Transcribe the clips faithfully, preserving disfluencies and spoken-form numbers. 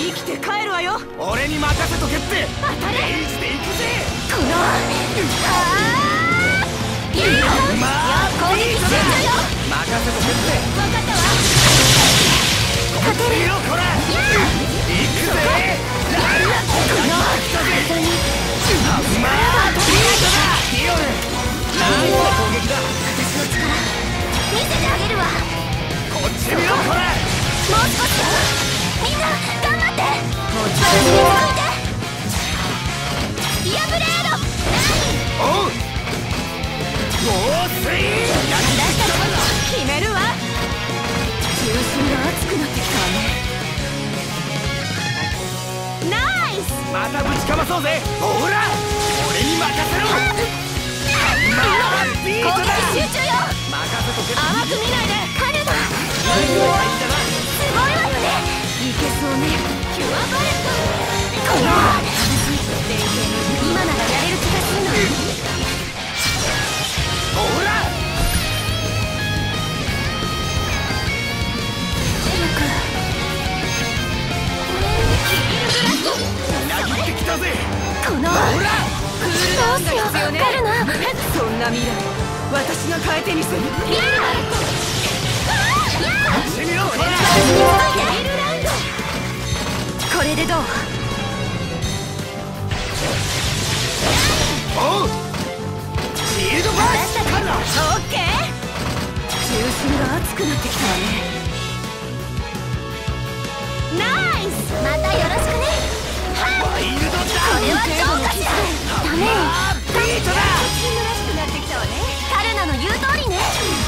生きて帰るわよ。 俺に任せとけって。 当たれ。 レイジで行くぜ。 このああいいよ。まあ攻撃集中よ。 任せとけって。 分かったわ。 勝てるよこら。行くぜ。 この体にまあビートだ。ヒオル何の攻撃だ。 私の力見せてあげるわ。 こっち見ろこら。 もう少しよ。みんな頑張って。もうちょっと見て。スピアブレード。 おう。ゴースイン。 私たちも決めるわ。重心が熱くなってきたわね。ナイス。 またぶちかまそうぜ。ほら俺に任せろ。まあビートだ。 攻撃集中よ。 任せとけ。 甘く見ないで。カルダすごいわよね。いけそうね。キュアバレット。この私連携に今ならやれる気がするの。 ほら裏切ってきたぜ。 このほらどうしよう。カルナそんな未来私が変えてみせる。やしてみろこら。 これでどう。 おうシールドバース。カルナオッケー。重心が熱くなってきたわね。ナイス。またよろしくね。 ワイルドだ。 これはどうかしら。ダメよ。 ビートだ。 チームらしくなってきたわね。カルナの言う通りね。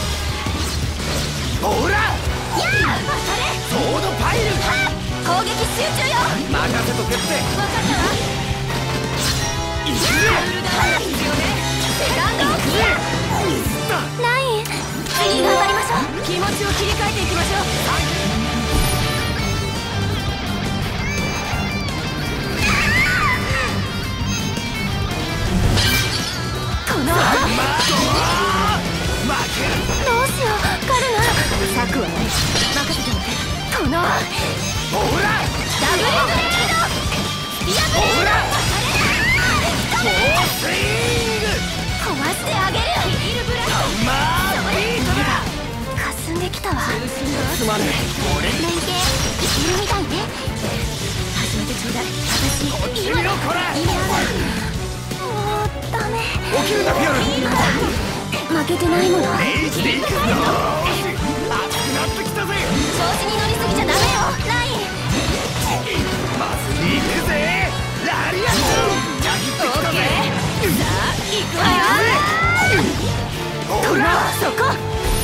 ほらやあ当たれ。 ソードパイル。 攻撃集中よ。 任せとけって。 分かったわ。 いくぜ。 早く必要ね。セカンドギア。 ミスった。 ナイン次頑張りましょう。気持ちを切り替えていきましょう。このまあ負ける。 どうしよう。カルナ策はない。任せておいて。このほらダブルブレード。スピアブレード。 ほらゴースイング。 壊してあげる。ヒールブラスト。 まあビートだ。 霞んできたわ。 すまねえ。俺連携いけるみたいね。始めてちょうだい。私こっち見ろこら。 今だ。もうダメ。 起きるんだピオル。 負けてないもの。 レイジで行くぞ。熱くなってきたぜ。 調子に乗りすぎちゃダメよ。ラインまず行くぜ。ラリアット。やぎってきたぜ。 さあ行くわよ。 ほらそこ。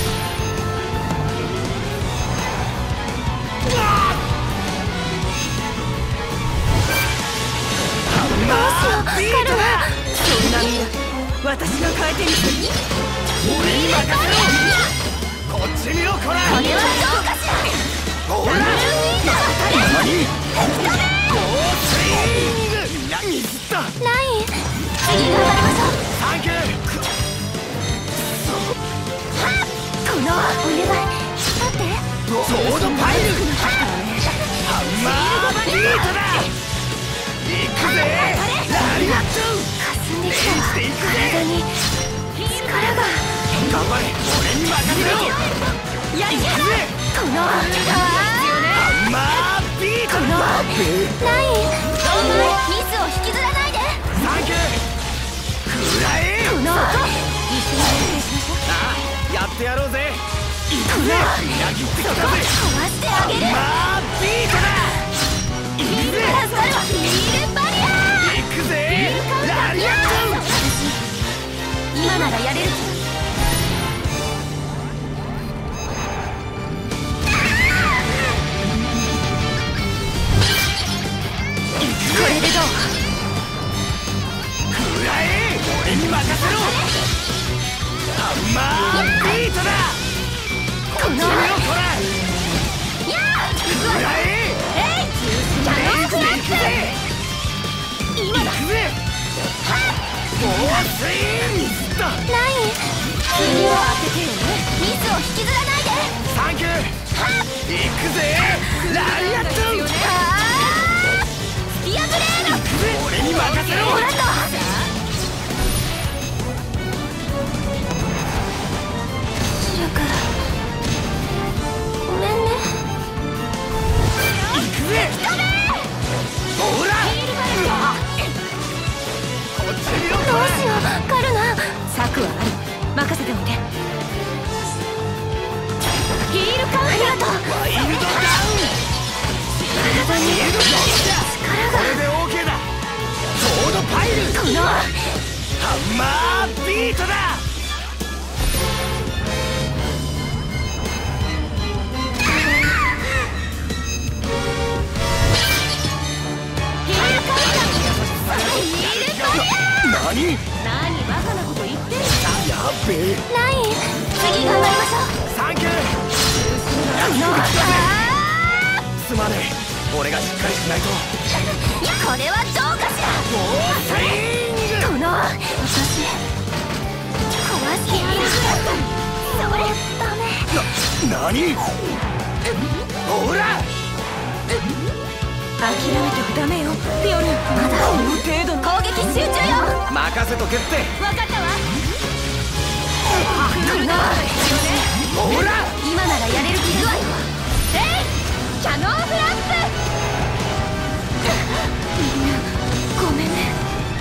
どうしよう。カルナそんな未来私が変えてみせる。 俺に任せろ。こっち見ろこら。 これはどうかしら。 ほら何ゴースイング。何ミスった。 ライン次頑張りましょう。 サンキュー。 このお願い待って。 ソードパイル。ハンマービートだ。行くぜ。ラリアット。 霞んできたわ。体に力が。 頑張れ。俺に任せろ。 やりや行くぜ。 このあハンマービートだ。 ラインミスを引きずらないで。 サンキュー。食らえ。 この一緒に練習しましょう。 ああやってやろうぜ。行くぜ。裏切ってきたぜ。 壊してあげる。 ハンマービートだ。行くぜ。 助かるわ。ヒールバリア。 行くぜ。ラリアット。 今ならやれる。これでどう。 食らえ。俺に任せろ。ハンマービートだ。こっち見ろこら。食らえ。 えいレイジで行くぜ。 今だ。 行くぜ。ゴースインだ。 ライン次は当ててよね。ミスを引きずらないで。 サンキュー。行くぜ。ラリアット。 あせろ。 もらった。シルク、ごめんね。 行くぜ。ほらこっち見ろ。 どうしよう、カルナ。策はある。任せておけ。ヒールカウンター。ありがとう。 ワイルドダウン。 体に力が。 これで オーケー だ。ソードパイル。 このハンマービートだ。 ヒールカウンター。ヒールカウンター。 何？ 何バカなこと言ってる。 やべえ。 ライン、次頑張りましょう。 サンキュー。すまねえ。俺がしっかりしないと。 これはどうかしら。 もうスイング。 この私壊してやる。それダメ。 な、何？ほら諦めてもダメよ、ピオルン。まだこの程度の攻撃集中よ。 任せとけって。 分かったわ。このほら今ならやれる気具合よ。えい、キャノンフラップ。みんなごめんね。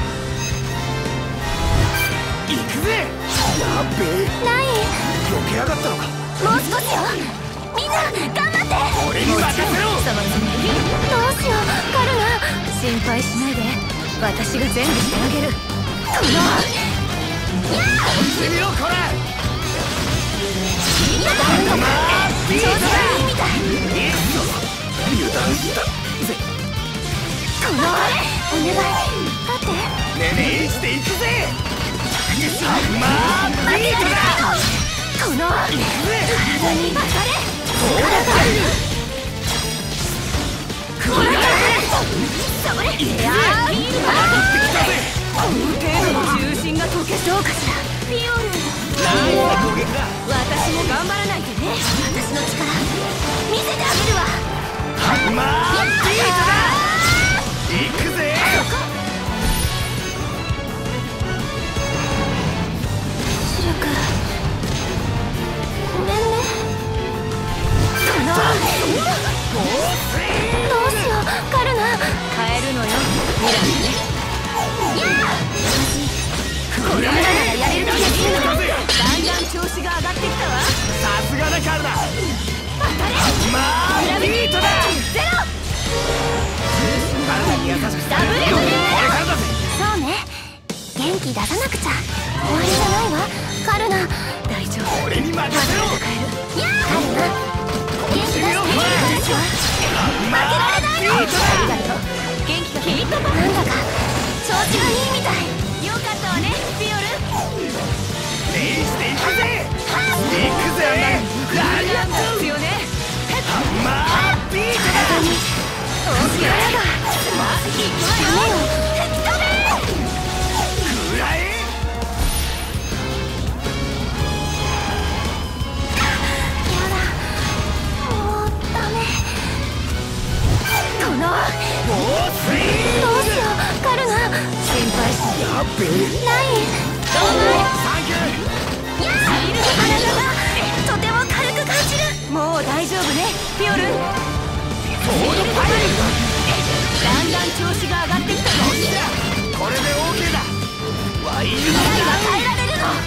行くぜ。やべえ。 ライン、 避けやがったのか。 もう少しよ。みんな頑張って。 俺に任せろ。 どうしよう、カルナ。心配しないで、私が全部してあげる。このやあ、 こっち見ろこれ。 ハンマービートだ。ちょうどいいみたい。 油断したぜ。 このお願い、立って。 ねねえしていくぜ。ハンマービートだ。 この体に当たれ。 そうだパイル。 これだ。それ。いやー、いいな。この程度の重心が解けそうかしら。ピオルン。 ナイスな攻撃だ。 私も頑張らないとね。私の力見せてあげるわ。 ハンマービートだ。行くぜ。 シルク、ごめんね。このゴースイン。 どうしよう、カルナ。変えるのよ、未来ね。やあ、これならやれる気がするの。だんだん調子が上がってきたわ。 さすがだカルナ。ハンマービートだ。 ゼロ。 体に優しくダブルブレー。 これからだぜ。 そうね、元気出さなくちゃ。終わりじゃないわ、カルナ。大丈夫。 俺に任せろ。 やあ、カルナ、元気出していいですわ。負けられないよ。ありがとう。元気がヒートパン。なんだか調子がいいみたい。よかったわね、ピオル。 礼していくぜ。行くぜ。ライアンですよね。 ハンマービートだ。 体に大きな力が。さあ、行くわよ。吹き飛べ。 食らえ。 やだ、もうダメ。このゴースイン。 どうしよう、カルナ。心配しない。 やべえ。 ライン、どうも。 サンキュー。 やあ、体がとても軽く感じる。もう大丈夫ね、ピオルン。 ソードパイル。 だんだん調子が上がってきたぞ。 これで オーケー だ。ワイルド未来は変えられるの。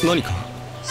何か？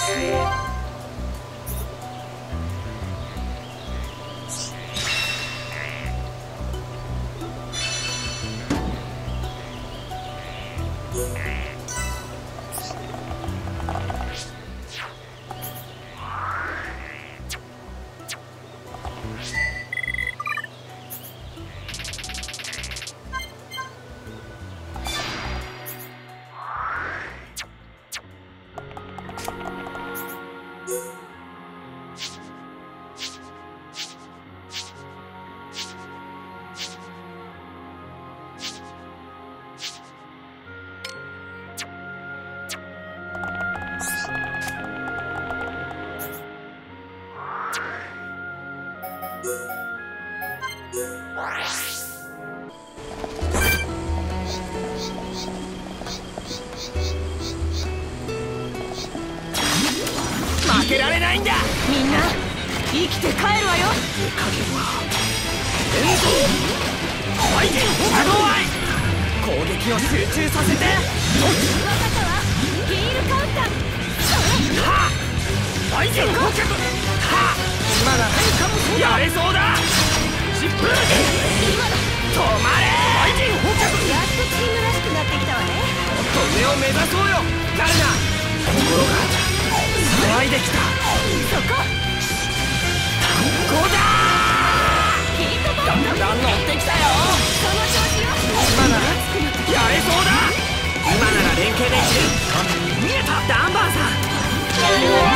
負けられないんだ。みんな生きて帰るわよ。 影は連動ファイティング波動愛攻撃を集中させて。 分かったわ。ヒールカウンター。 はっファイティング放脚。はっまだやれそうだ。疾風今だ。 止まれファイティング放脚。 やっとチームらしくなってきたわね。 もっと上を目指そうよ。なるな。心が騒いできた。 そこここだー。 ヒートボだンド。 んだん乗ってきたよ。 その調子よ。 今ならやれそうだ。今なら連携できる。見えたダンバーさん。 やるわ。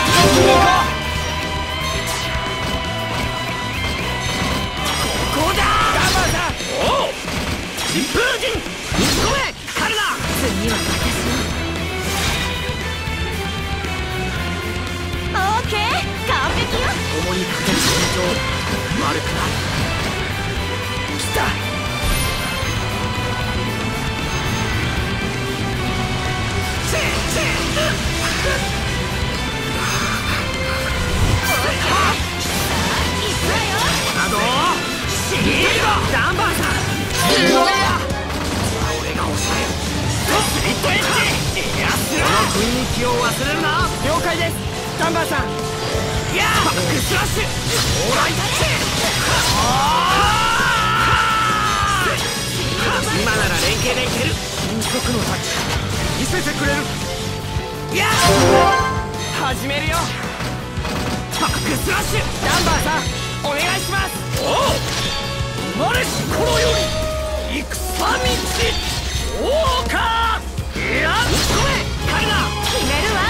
ここだダンバーさん。おお疾風陣ごめんカルナ。 次は私よ。オーケー完璧よ。 共にかける心情悪くない。来たチェチェなどシールダンバーさん。俺が抑える。スリットエッジ。いやすらこの雰囲気を忘れるな。了解ですダンバーさん。いやバックスラッシュオーライタッチ。今なら連携でいける。金属のタッチ見せてくれる。いや始めるよ。バックスラッシュダンバーさんお願いします。おお生まれし頃より戦道王か。いやごめんカルナ。 決めるわ。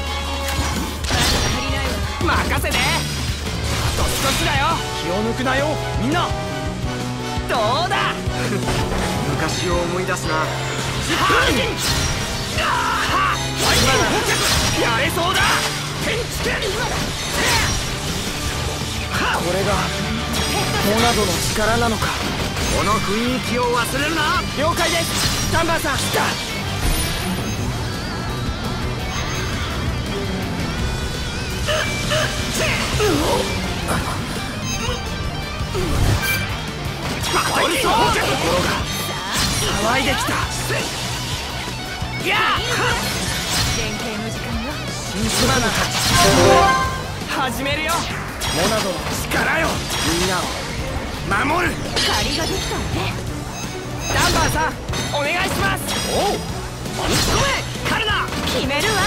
足りないわ。 任せて。あと少しだよ。気を抜くなよみんな。どうだ昔を思い出すな。疾風陣やれそうだ。天地剣これがモナドの力なのか。この雰囲気を忘れるな。了解ですダンバーさん。来たバトルソー心が騒いできた。いや連携の時間よ。 新スマナ始めるよ。モナドの力よ。みんなを守る。 借りができたわね。 ダンバーさんお願いします。おうごめんカルナ。 決めるわ。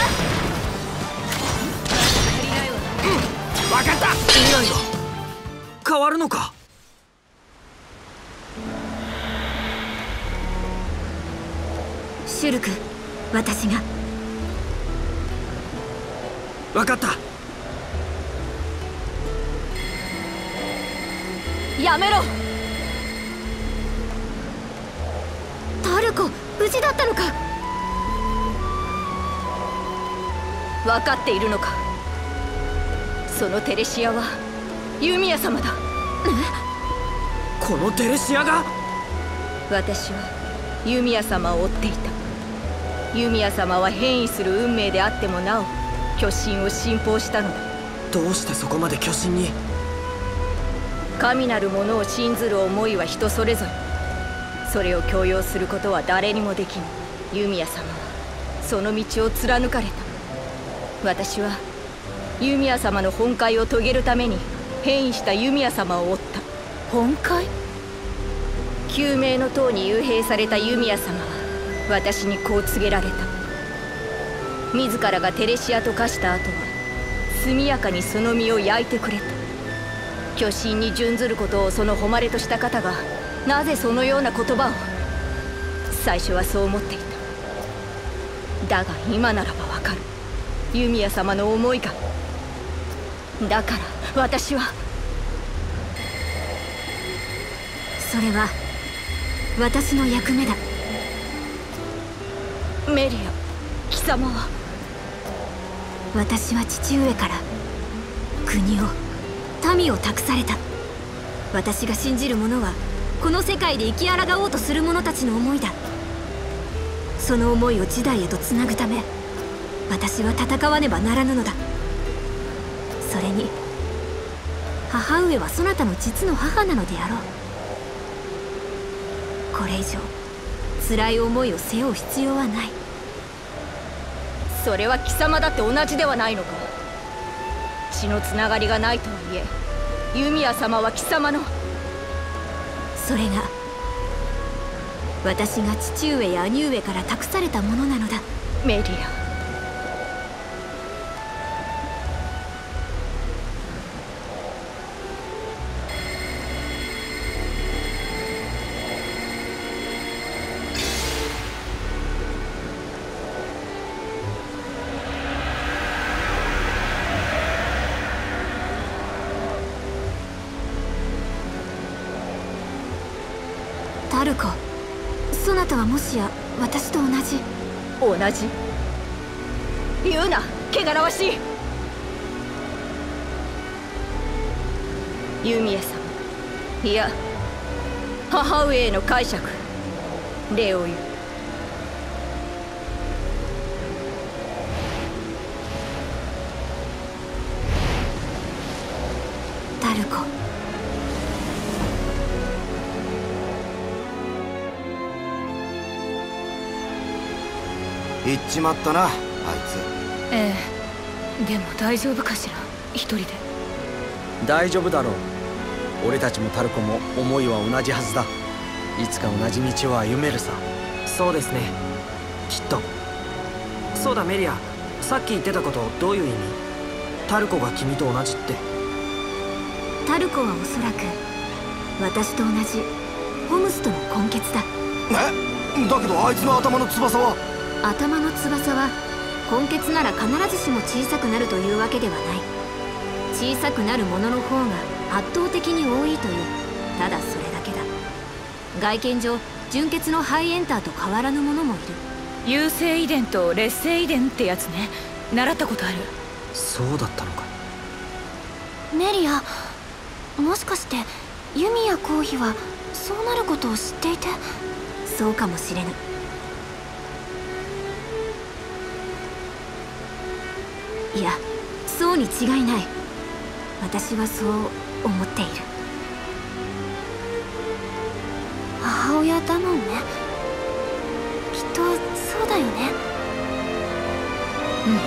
足りないわ。 うん分かった。未来が変わるのか。 シュルク私が。 分かった。 やめろ。タルコ無事だったのか。分かっているのか。そのテレシアは弓矢様だ。 このテレシアが。 私は弓矢様を追っていた。弓矢様は変異する運命であってもなお巨神を信奉したのだ。 どうしてそこまで巨神に。 神なるものを信ずる思いは人それぞれ。それを強要することは誰にもできぬ。弓矢様はその道を貫かれた。 私は弓矢様の本懐を遂げるために変異した弓矢様を追った。本懐？救命の塔に幽閉された弓矢様は私にこう告げられた。自らがテレシアと化した後は速やかにその身を焼いてくれた。巨神に準ずることをその誉れとした方がなぜそのような言葉を。最初はそう思っていた。だが今ならばわかる、弓矢様の思いが。だから私は。 それは私の役目だ。 メリア、貴様は。 私は父上から国を民を託された。私が信じる者はこの世界で生き抗おうとする者たちの思いだ。その思いを時代へとつなぐため私は戦わねばならぬのだ。それに母上はそなたの実の母なのであろう。これ以上辛い思いを背負う必要はない。 それは貴様だって同じではないのか。血のつながりがないとはいえ弓矢様は貴様の。 それが私が父上や兄上から託されたものなのだ。 メリア、 タルコ、そなたはもしや私と同じ。 同じ？言うな、汚らわしい。弓矢様、いや母上への解釈、礼を言う。 タルコ、 行っちまったな、あいつ。 ええ、でも大丈夫かしら、一人で。 大丈夫だろう。俺たちもタルコも思いは同じはずだ。いつか同じ道を歩めるさ。 そうですね、きっと。そうだメリア、さっき言ってたことどういう意味？タルコが君と同じって。 タルコはおそらく私と同じホムスとの根血だ。 え？だけどあいつの頭の翼は。 頭の翼は根血なら必ずしも小さくなるというわけではない。小さくなるものの方が圧倒的に多いという、ただそれだけだ。外見上純血のハイエンターと変わらぬものもいる。 優性遺伝と劣性遺伝ってやつね、習ったことある。 そうだったのか。 メリア、もしかして弓やコーヒはそうなることを知っていて。そうかもしれぬ。いや、そうに違いない。私はそう思っている。母親だもんね。きっとそうだよね。うん。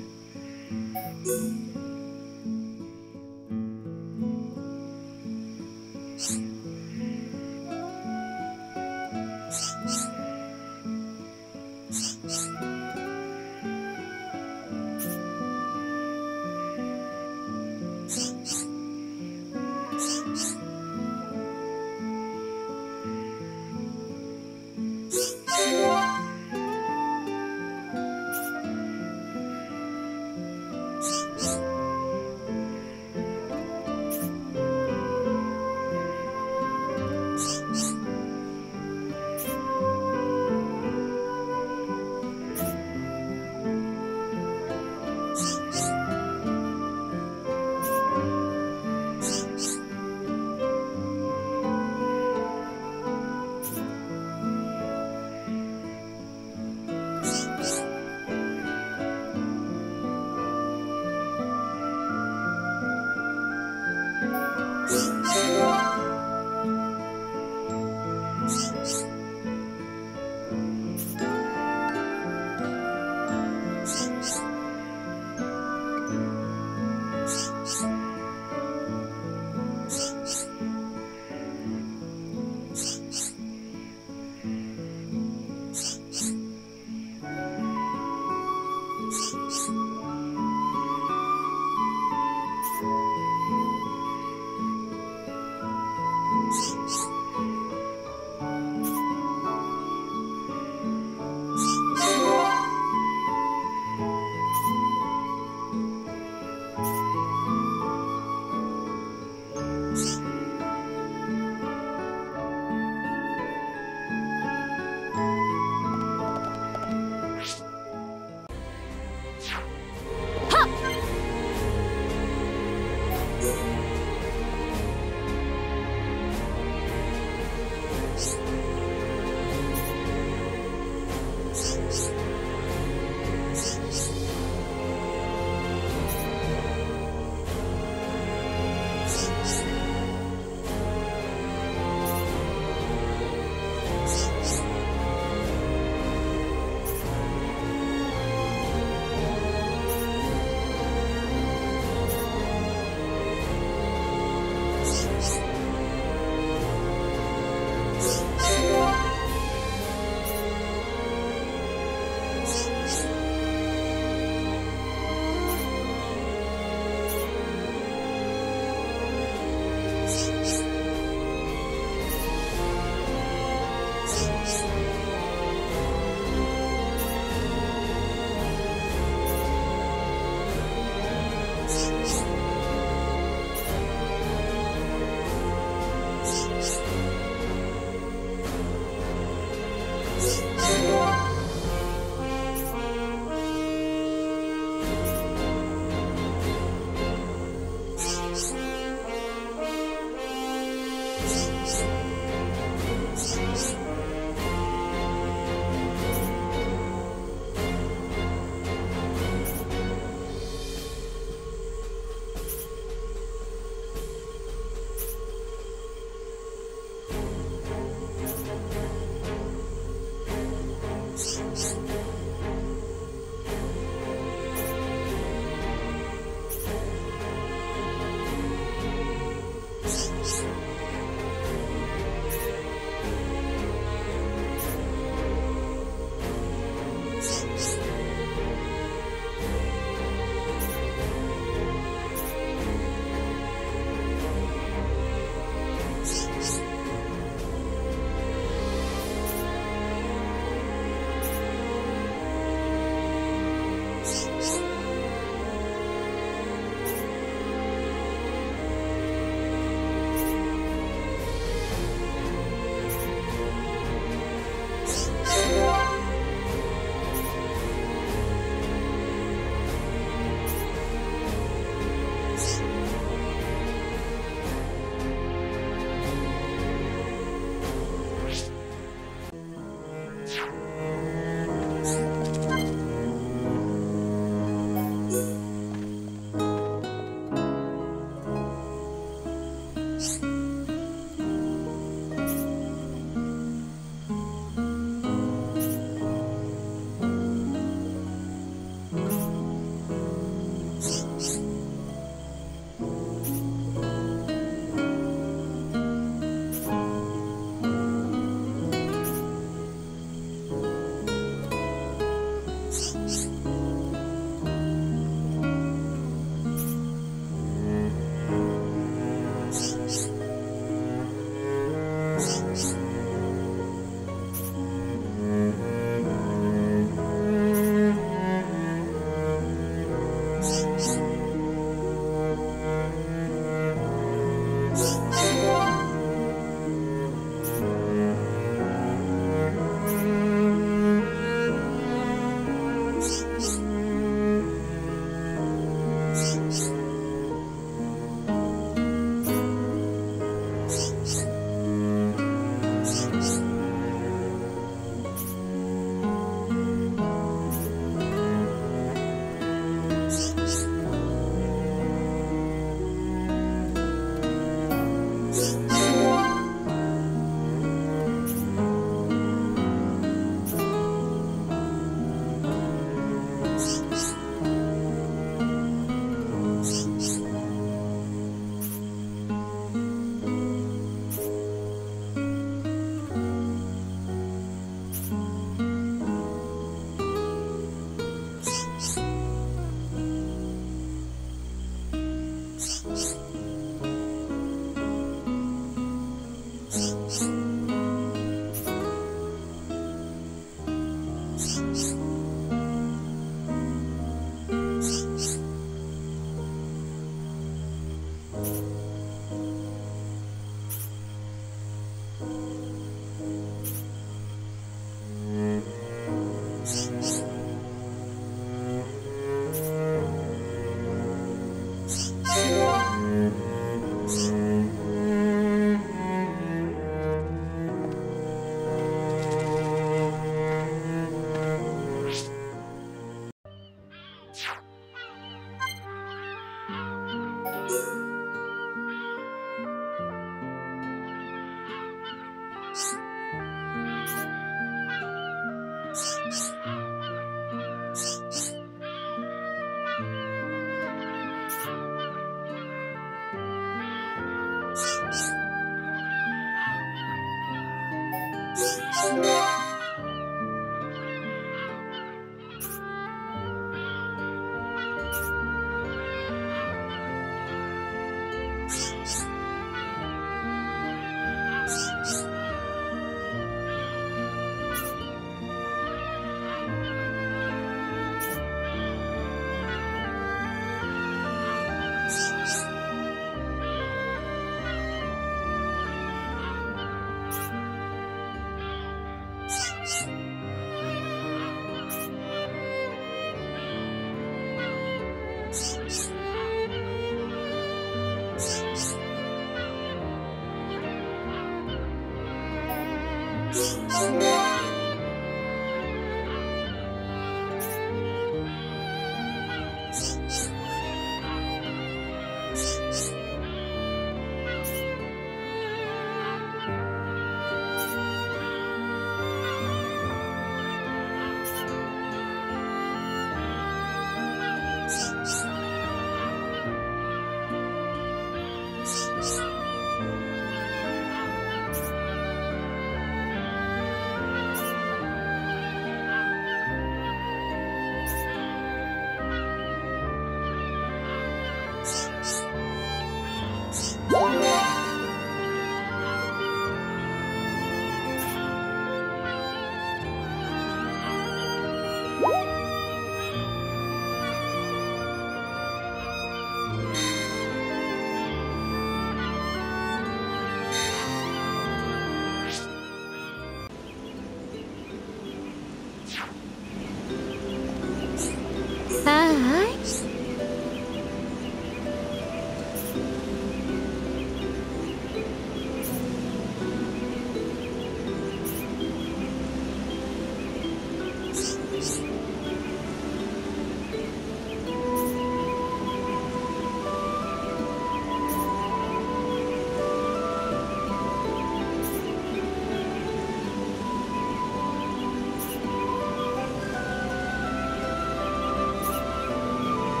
「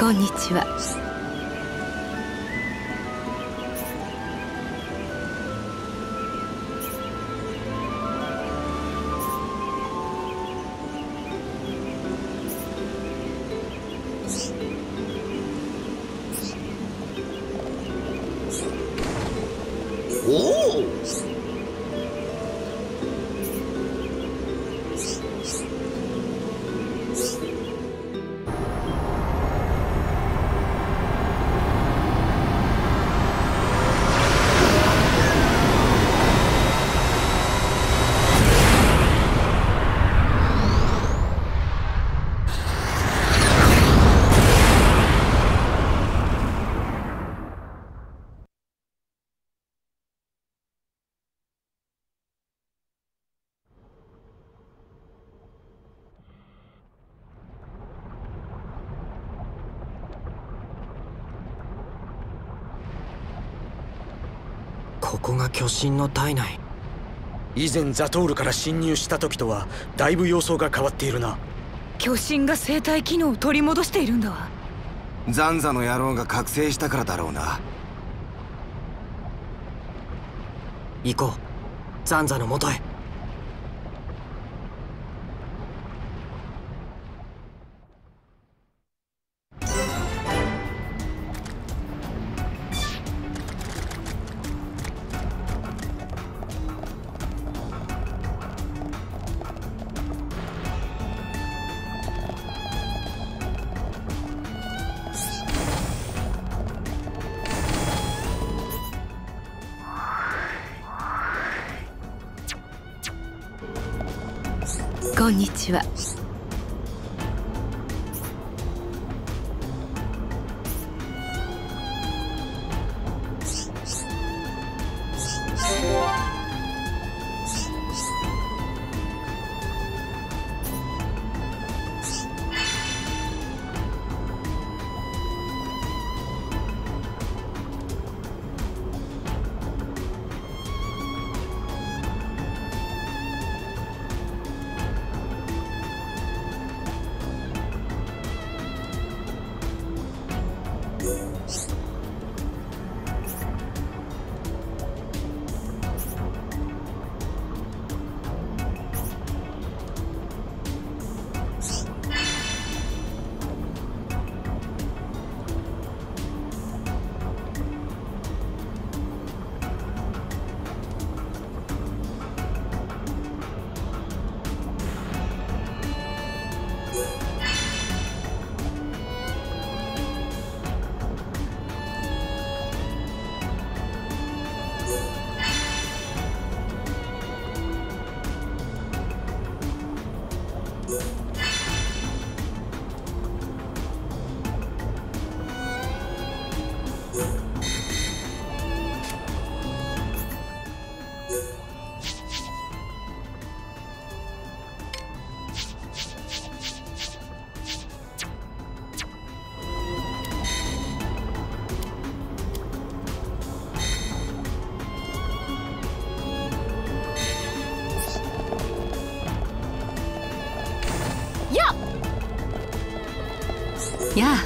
こんにちは。 ここが巨神の体内。 以前ザトールから侵入した時とはだいぶ様相が変わっているな。 巨神が生体機能を取り戻しているんだわ。 ザンザの野郎が覚醒したからだろうな。 行こう、ザンザの元へ。 こんにちは。やあ。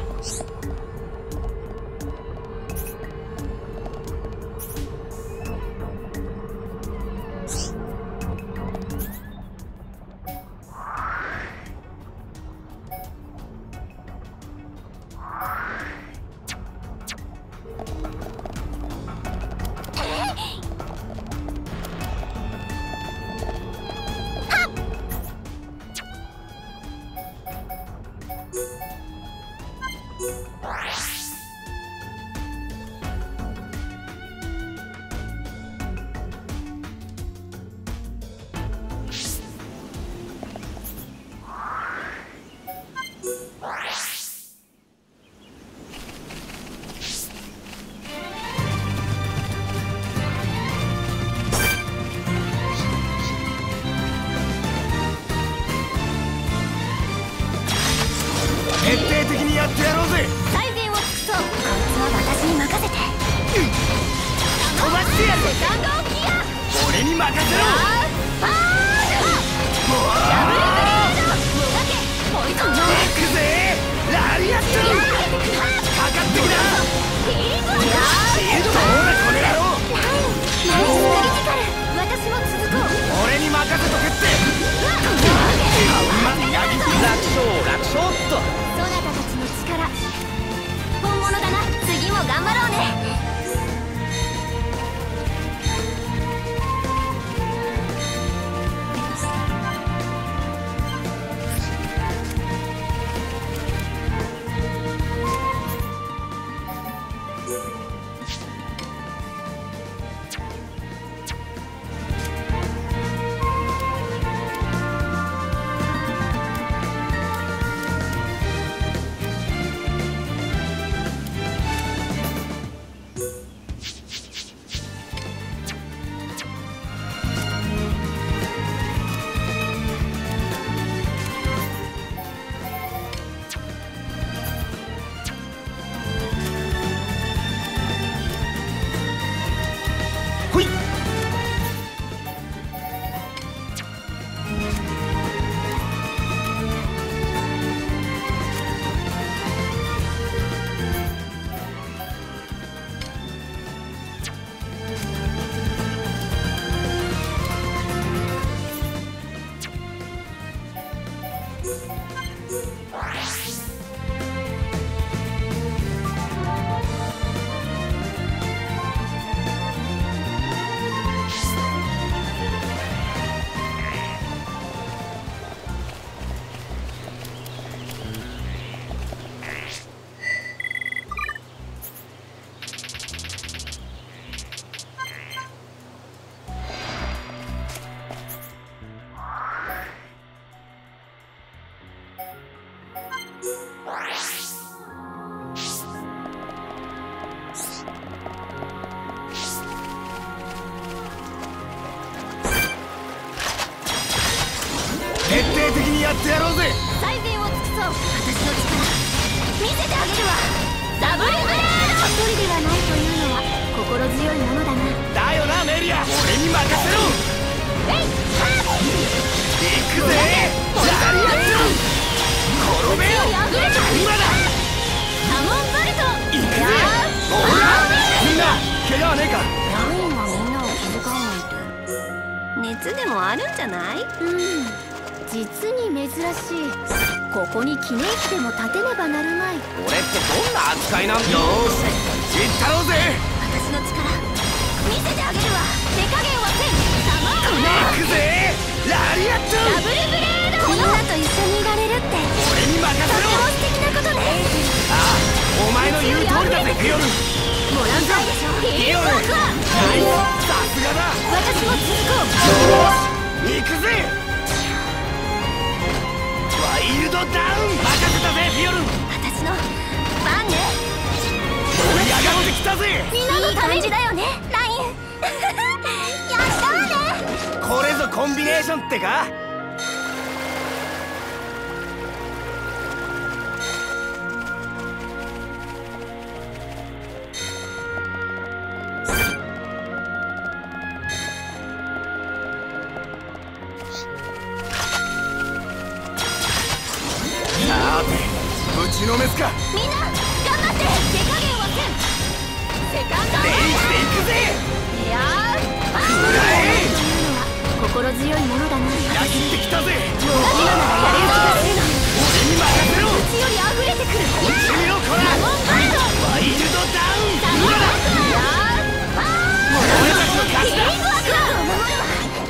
徹底的にやってやろうぜ。 最善を尽くそう。こいつは私に任せて。 飛ばしてやる。 セカンドオキア。 俺に任せろ。 パーダブルグレードもがけポイズン。 行くぜラリアット。 底的にやってやろうぜ。 最善を尽くそう。私の力見せてあげるわ。ダブルブレード。一人ではないというのは心強いものだな。 だよなメリア、俺に任せろ。 えい行くぜラリアット。転べよ今だ。 サモンブルト。 行くぜほらみんな怪我はねえか。 ラインはみんなを気遣わないと熱でもあるんじゃない？うん、実に珍しい。ここに記念碑でも建てねばなるまい。 俺ってどんな扱いなんだ。よーし行ったろうぜ。 私の力見せてあげるわ。手加減はせん。サモン行くぜラリアット。 ダブルブレード。みんなと一緒にいられるって俺に任せろ。 とても素敵なことね。 ああお前の言う通りだぜフィヨル。 もらんないでしょ。 フィヨルナイスさすがだ。 私も続こう。 行くぜワイルドダウン。任せたぜフィヨル。 私の番ね。 盛り上がってきたぜ。 みんなのためにだよねライン。やったわね。 これぞコンビネーションってか。ぶちのめすか。 みんな頑張って。手加減はせん。セカンドレイジで行くぜ。 いやー食らえ。 というのは心強いものだな。 やぎってきたぜ。 今ならやれる気がするの。 俺に任せろ。 うちより溢れてくる。 こっち見ろこら。 サモンブルト。 ワイルドダウン。 サモンブルト。いやー俺たちの勝ちだ。 ヒーリングワークを守るわ。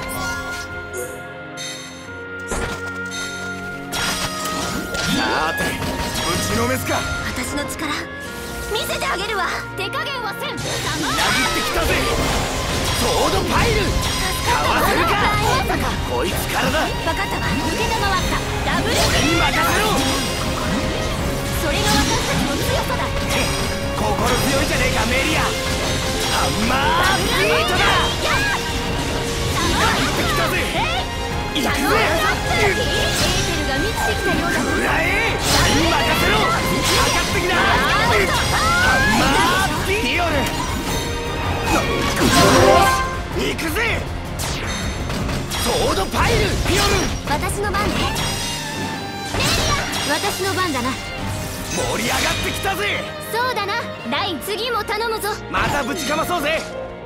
さてぶちのめすか。 私の力見せてあげるわ。手加減はせん。サモンやぎってきたぜ。ソードパイルかわせるか。 まさか。 こいつからだ。 分かったわ。抜けたまわったダブル俺に任せろ。 それが私たちの強さだ。 心強いじゃねえかメリア。ハンマービートだ。 ややってきたぜ。行くぜ。 エーテルが満ちてきたようだ。 うらえ俺に任せろ。かかってきな。ハンマービオル行くぜ。ソードパイルビオル。 私の番ね。私の番だな。 盛り上がってきたぜ。 そうだなライン。次も頼むぞ。 またぶちかまそうぜ。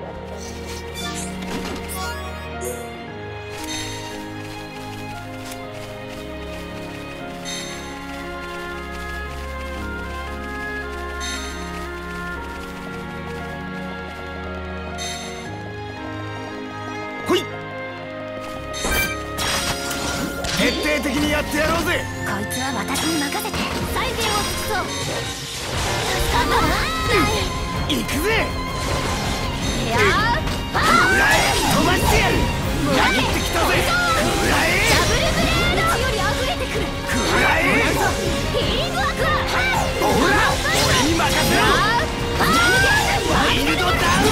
ほい徹底的にやってやろうぜ。 こいつは私に任せて。最善を尽くそう。助かったわライン。 行くぜ。 いやーうらえ飛ばしてやる。 もうやってきたぜ。うらえダブルブレード。うちより溢れてくる。 くらえ。 ヒーリングワークはほら俺に任せろ。ワイルドダウン。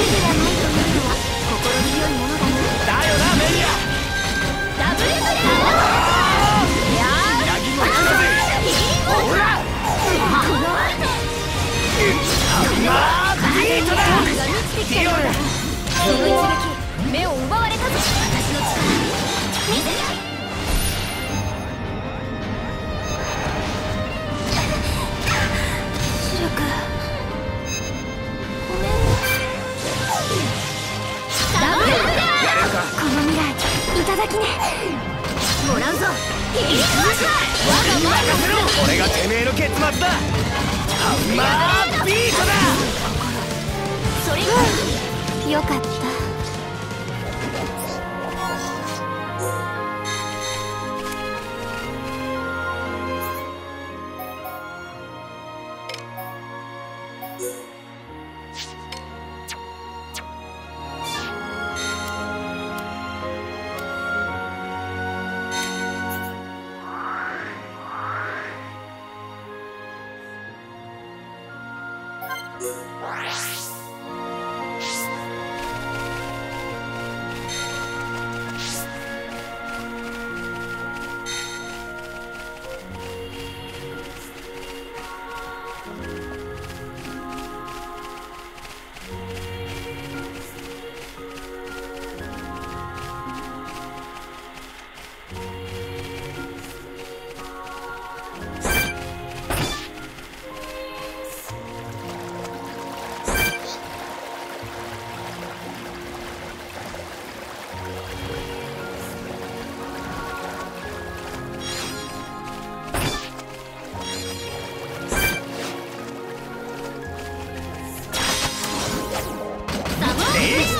心強いものだな。 だよなメリア。 ダブルブレード。いやーヤギも来たぜ。ほらこのハンマービートだ。 が満ちてきたようだ。その一撃目を奪われたぞ。私の力見せない。シルクごめん。ダブルブレード。 やれるか。 この未来いただきね。もらうぞ。ヒーリングワーク。 俺に任せろ。俺がてめえの結末だ。ハンマービートだ。 それがよかった。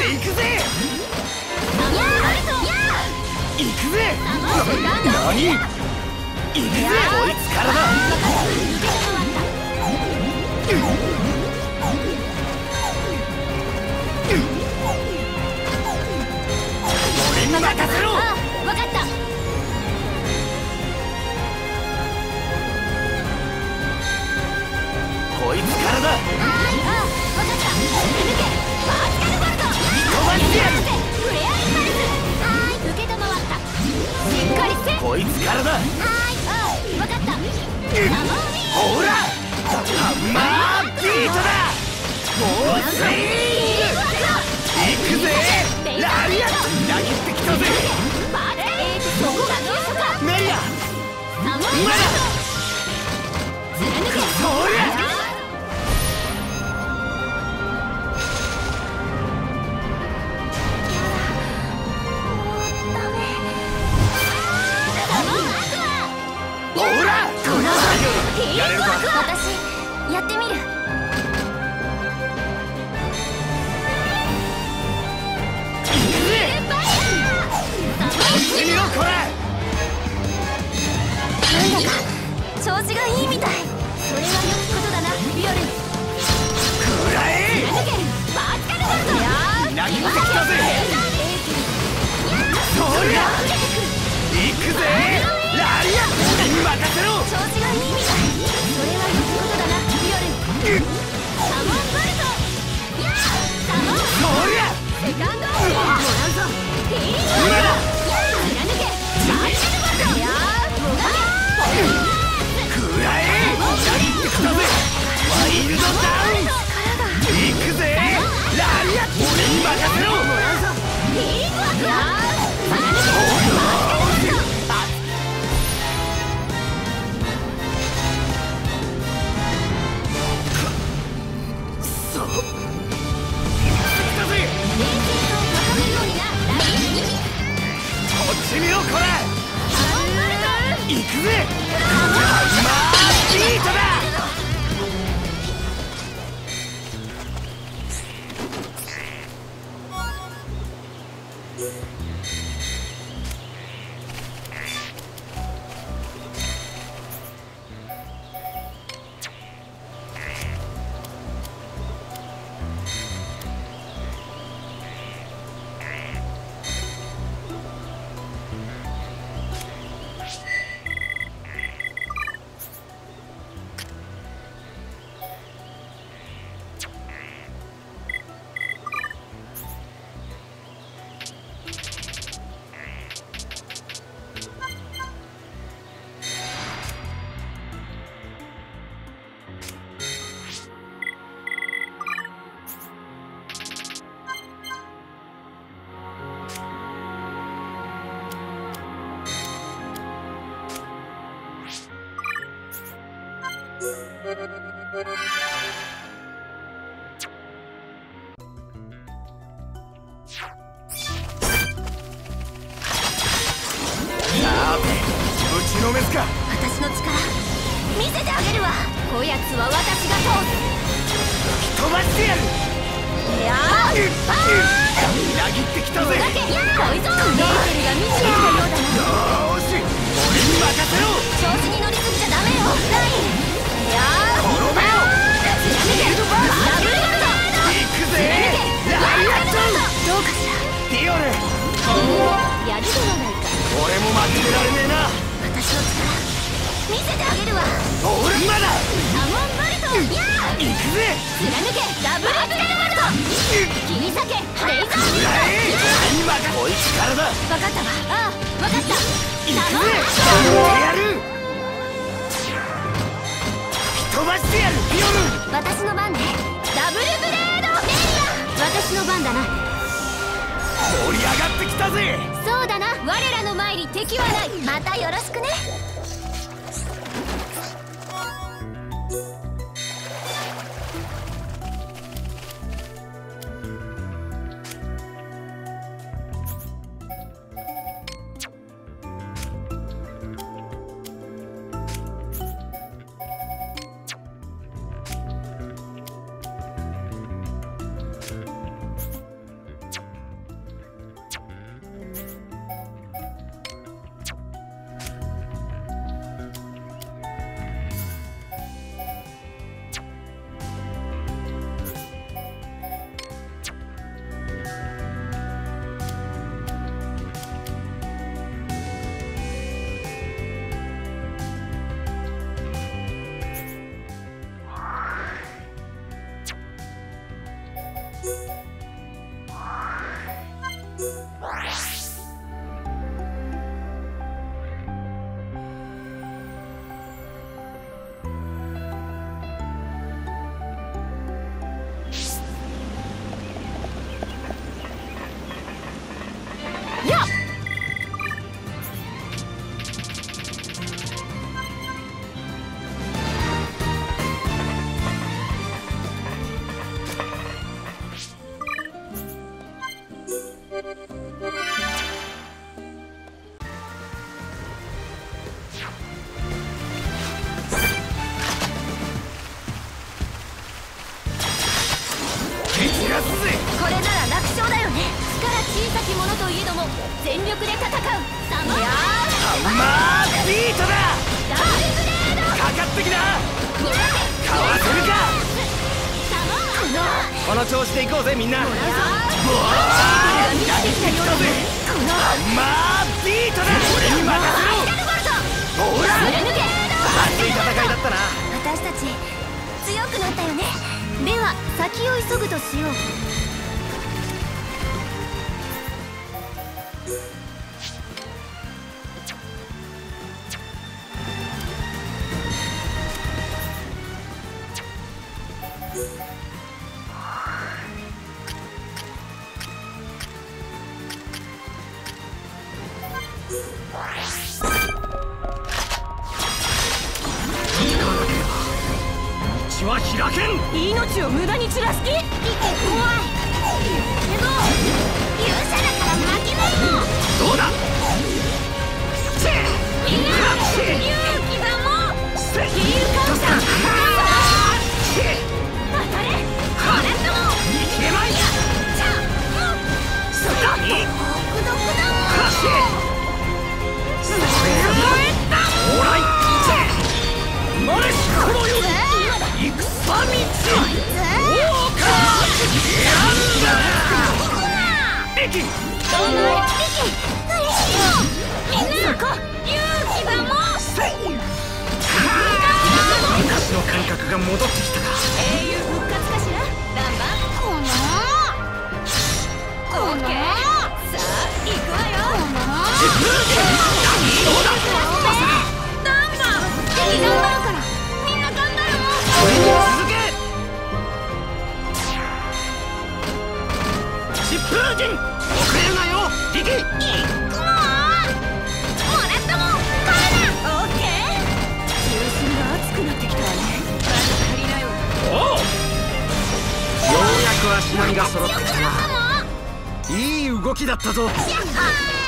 行くぜや行くぜー何行くぜこいつからだ俺に任せろああ、わかった。 こいつからだああ、わかった。抜けバーティカルボルト飛ばしてやるフレアインパルスはーい、受けたまわったしっかりせこいつからだはーい、ああ、わかったサモンウィーほらハンマービートだもうスイング行くぜラリア裏切ってきたぜバーティカルえーと、そこがどうそかメリアサモンウィーまだ貫けそりゃほらやれるか私やってみる行ってみろこらなんだか調子がいいみたいそれは良きことだなビオル食らえ貫けバーティカルボルトやー裏切ってきたぜそりゃ行くぜラリア俺に任せろ調子がいいみたいそれは良きことだなビオルサモンボルトやーサモンそりゃセカンドオーもらうぞフィーリング今だ貫けバーティカルボルトやーもがけ食らえ裏切ってきたぜワイルドダウン行くぜラリア俺に任せろもらうぞフィーリングワークやー貫けバーティカルボルトそう来たぜ連携を高めるようになラインこっち見ろこらサモンボルト行くぜハンマービートださてぶちのめすか私の力見せてあげるわこやつは私が通す飛ばしてやるいやー裏切ってきたぜだけポイズンメーテルが見ちゃったようだなよーし俺に任せろ調子に乗りすぎちゃダメよラインいやー転べよ貫けダブルボルト行くぜラリアットどうかしらディオルやるではないか俺も負けてられねえな私の力見せてあげるわ俺今だサモンボルトやー行くぜ貫けダブルアクセルボルト切り裂けレイザービー裏へム今がこいつからだ分かったわああ分かった行くぜサモンやる飛ばしてやるビオル私の番ねダブルブレードメリア私の番だな盛り上がってきたぜそうだな我らの前に敵はないまたよろしくねこれなら楽勝だよね。力小さき者といえども全力で戦うサマーハンマービートだ。ダブルブレードかかってきな。かわせるか。 この調子でいこうぜみんな。 ボアー見てきたようだぜ。 ハンマービートだ。俺に任せろ。ほら熱い戦いだったな。 私たち強くなったよね。では先を急ぐとしよう。 道は開けん。 命を無駄に散らす気。 怖いけど勇者だから負けないの。 どうだ。 みんな勇気だもん。ヒールカウンター当たれ。これともいけまい。 じゃあもうそれと独特だもん。 オーライマルシこのように戦道王かやんだ。駅どんな一匹嬉しいよ。みんな勇気だもん。 昔の感覚が戻ってきたか。 英雄復活かしら。ダンバこのこのさあ行くわよ。このどうだ。 ダンバ敵頑張るからみんな頑張るもん。 続け。疾風陣遅れるなよ。リキ行くのもらったもん。これだ。オッケー。 中心が熱くなってきたわね。まだ足りないわ。 おお、ようやく足並みが揃ってきた強くなったな。 もん。 いい動きだったぞ。 やっはーい。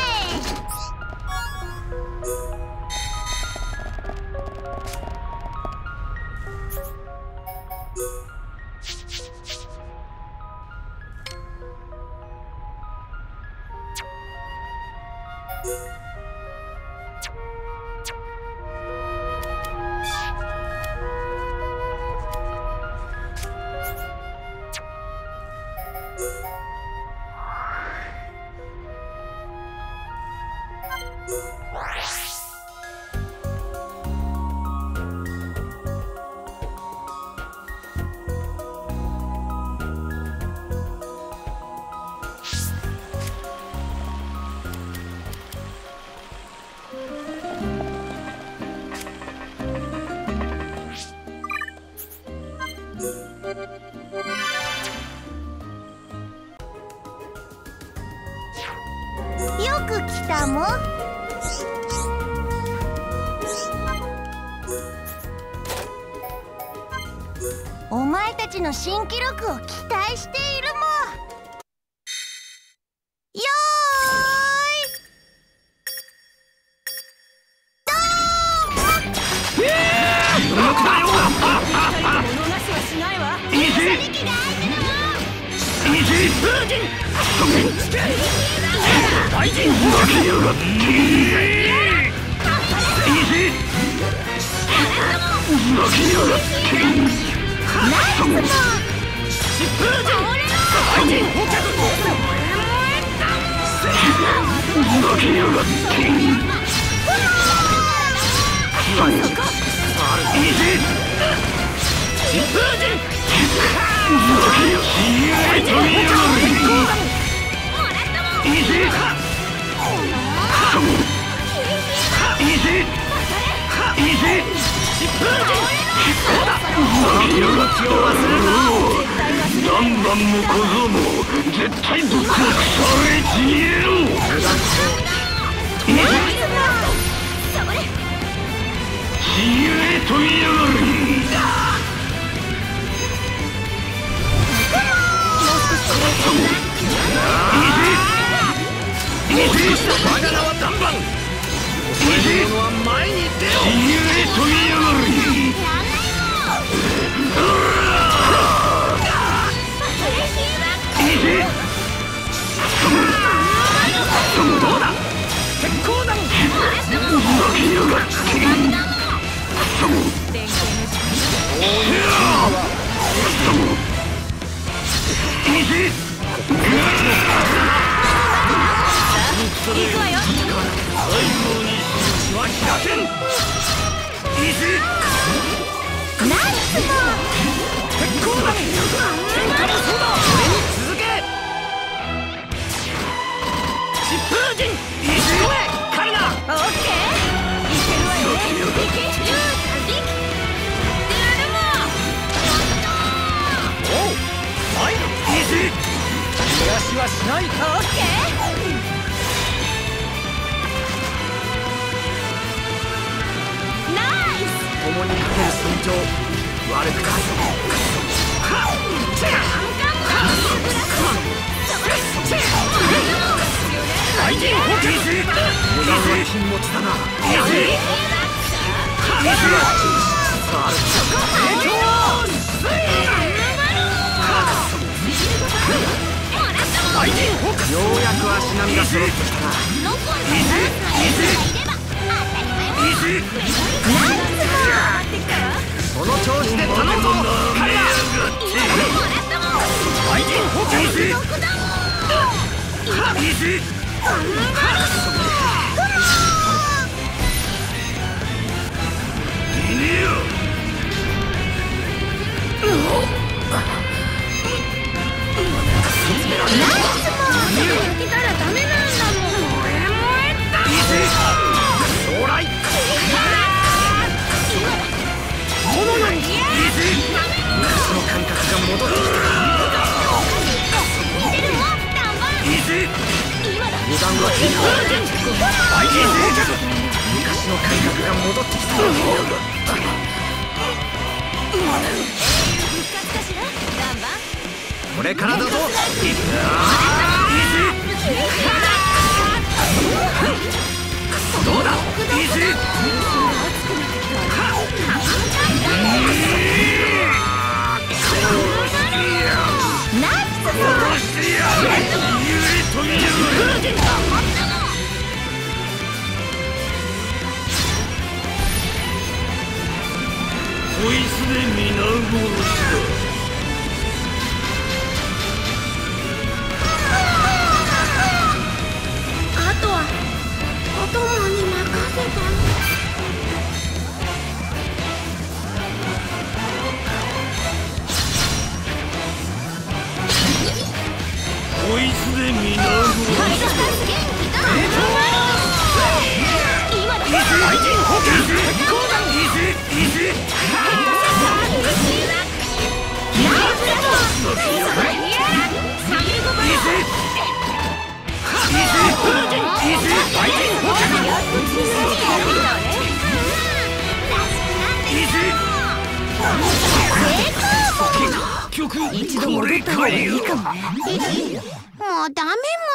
よく来たもん。お前たちの新記録を期待しているもん。よーい動くなよ。 物なしはしないわ。 いいぜ。 息が合ってるもん。 いいぜ。風神大臣動きやがって。いいぜ。動きやがって。 ナイスもん。 疾風陣大臣捕獲。動きやがって。いいぜ。疾風陣何番も小僧も絶対ぶっ殺されちぎれろ。ちぎれといやがる。 我が名はダンバン。恐れる者は前に出よ。 ちぎれといやがる。 どうだ鉄鋼弾。 行くわよ。 開けん。 ナイスも鉄鋼弾。天下もそうだ。俺に続け。疾風陣。行こえカルナ。 オッケー。いけるわよね。いけ。ユービキ。デルモ。 おう。はい。逃がしはしない。 オッケー。 共にかける尊重悪くか。大人放棄。無駄は禁物だな。ようやく足並みが揃ってきたな。その調子で頼むぞ。彼ら愛人放棄。昔の感覚が戻ってきた。これからだぞ。どうだ。こいつで皆殺しだ。 あとはお供に任せた。 こいつで皆殺しだ。 今だ。 愛人放棄。鉄鋼弾。 一度戻った方がいいかもね。もうダメも